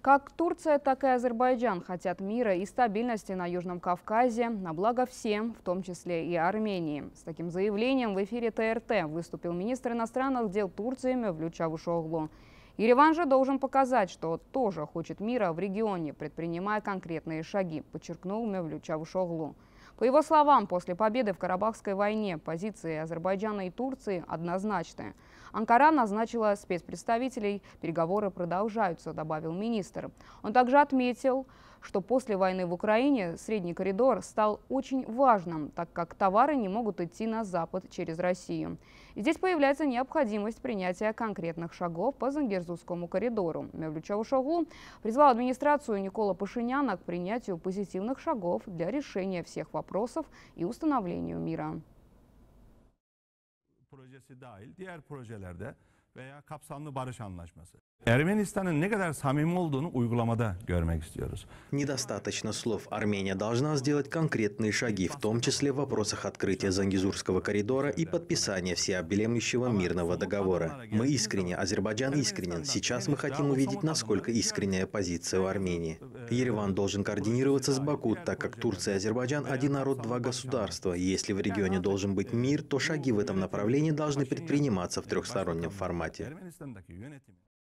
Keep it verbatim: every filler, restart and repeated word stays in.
Как Турция, так и Азербайджан хотят мира и стабильности на Южном Кавказе, на благо всем, в том числе и Армении. С таким заявлением в эфире Т Р Т выступил министр иностранных дел Турции Мевлют Чавушоглу. Ереван же должен показать, что тоже хочет мира в регионе, предпринимая конкретные шаги, подчеркнул Мевлют Чавушоглу. По его словам, после победы в Карабахской войне позиции Азербайджана и Турции однозначны. Анкара назначила спецпредставителей, переговоры продолжаются, добавил министр. Он также отметил, что после войны в Украине средний коридор стал очень важным, так как товары не могут идти на Запад через Россию. И здесь появляется необходимость принятия конкретных шагов по Зангезурскому коридору. Мевлют Чавушоглу призвал администрацию Никола Пашиняна к принятию позитивных шагов для решения всех вопросов и установлению мира. Projesi dahil diğer projelerde veya kapsamlı barış anlaşması. Ermenistan'ın ne kadar samimi olduğunu uygulamada görmek istiyoruz. Недостаточно слов. Армения должна сделать конкретные шаги, в том числе в вопросах открытия Зангезурского коридора и подписания всеобъемлющего мирного договора. Мы искренне, Азербайджан искренен. Сейчас мы хотим увидеть, насколько искренняя позиция у Армении. Ереван должен координироваться с Баку, так как Турция и Азербайджан – один народ, два государства. Если в регионе должен быть мир, то шаги в этом направлении должны предприниматься в трехстороннем формате.